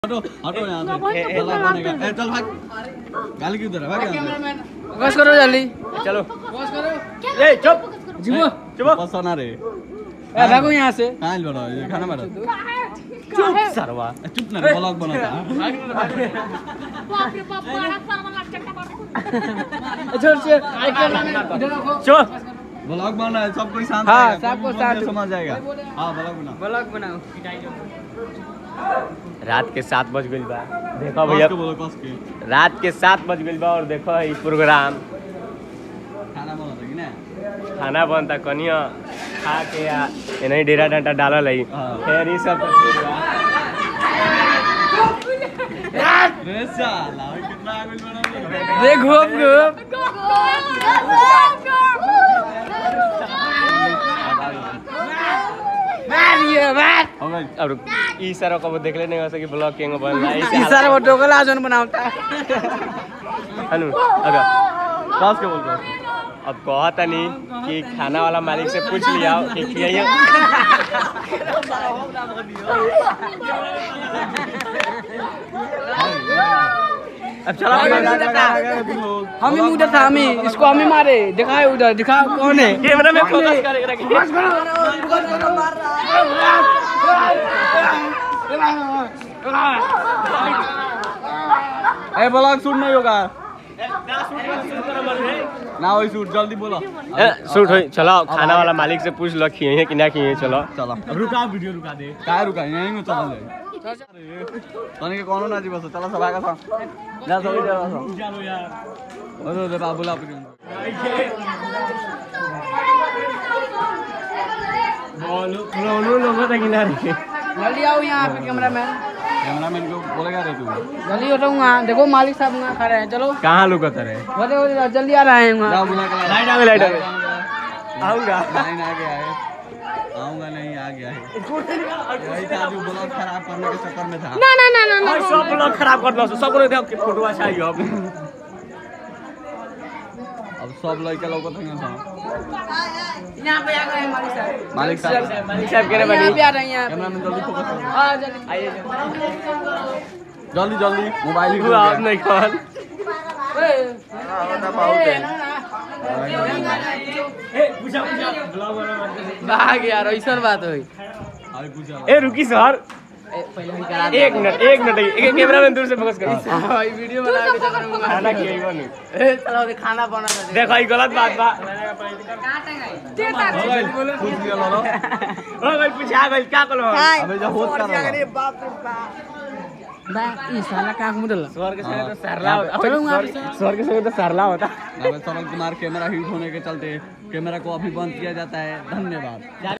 हटो हटो यहाँ से गला बनेगा। ए चल भाग, गाली क्यों दे रहा है? भाग यहाँ से। फोकस करो जल्दी, चलो फोकस करो। ए चुप जीवो चुप पसना रे। ए भागो यहाँ से। कहाँ बड़ा ये खाना बड़ा चुप सरवा, चुप ना ब्लॉग बनाता। बाप रे बाप, बड़ा सारा चट्टा मार। छोड़ छोड़ इधर रखो। चुप ब्लॉग बना है, सब कोई शांत हाँ, रहेगा, सबको तुम शांत समझ जाएगा। हाँ ब्लॉग बना, ब्लॉग बनाओ। रात के 7 बज गइल बा, देखो भैया बोलो कस के रात के 7 बज गइल बा और देखो ई प्रोग्राम खाना बनाता कि ना। खाना बनता कनिया खा के आ नहीं डेरा डंटा डालल है हाँ। फिर ई सब रे साला कितना आगुल बना दे। देख घूम घूम मारिए मार। हो गई अब ई सारा कब देखले नहीं हो सके ब्लॉग केंग बन रहा है ई सारा वो टोकला जोन बनावता। हनु अगर कस के बोल। अब कहता नहीं कि खाना वाला मालिक से पूछ लिया कि खियाइए अब चला हम ही उधर था, हम ही इसको हम ही मारे। दिखाए उधर, दिखाओ कौन है। कैमरा में फोकस करेगा ए ब्लॉग शूट नहीं होगा ना, वही शूट जल्दी बोलो। शूट हो चलो खाना वाला मालिक से पूछ लो खिए कि ना खिए चलो चलो अब रुका, वीडियो रुका दे। काय रुका यहीं में चला जाए तने के कोनो ना जी बस चलो सब आगे सा जा सब जा चलो यार। अरे रे बाबू ला बोलो लोगों तक किनारे जल्दी आओ यहाँ पे कैमरामैन। कैमरामैन को बोलेगा रे तू। जल्दी हो रहा हूँ, देखो मालिक साहब वहाँ खड़े हैं। चलो कहाँ लुकत रहे बोले जल्दी आ रहे हैं जा वहाँ। बुला के लाइट आ गई, लाइट आ गई। आऊंगा नहीं आ गया है, आऊंगा नहीं आ गया है। यही था जो ब्लॉग खराब करने के चक्कर में था। ना ना ना ना ना सब लोग खराब कर दो सब लोग देख फोटो अच्छा आई अब अब सब लड़के लोग को था यहाँ पे आ गए हैं मालिक साहब। मालिक साहब मालिक साहब कह रहे यहाँ पे आ रहे हैं यहाँ पे। कैमरामैन जल्दी फोकस करो। हाँ जल्दी आइए जल्दी जल्दी मोबाइल ही आप नहीं कौन भाग यार, ऐसा बात हुई। ए रुकी सर एक मिनट कैमरा में दूर से फोकस करो वीडियो बना के चक्कर में खाना खियाई बनू ए चलो खाना बना था। देखो ये गलत बात बा पूछ लिया लो ओ भाई पूछा गइल क्या करो अबे जो होत कर रहा बा ई साला का मुदल स्वर्ग से तो सरला होता चलो वहाँ पे। स्वर्ग से तो सरला होता अबे सरल कुमार कैमरा हिट होने के चलते कैमरा को अभी बंद किया जाता है। धन्यवाद।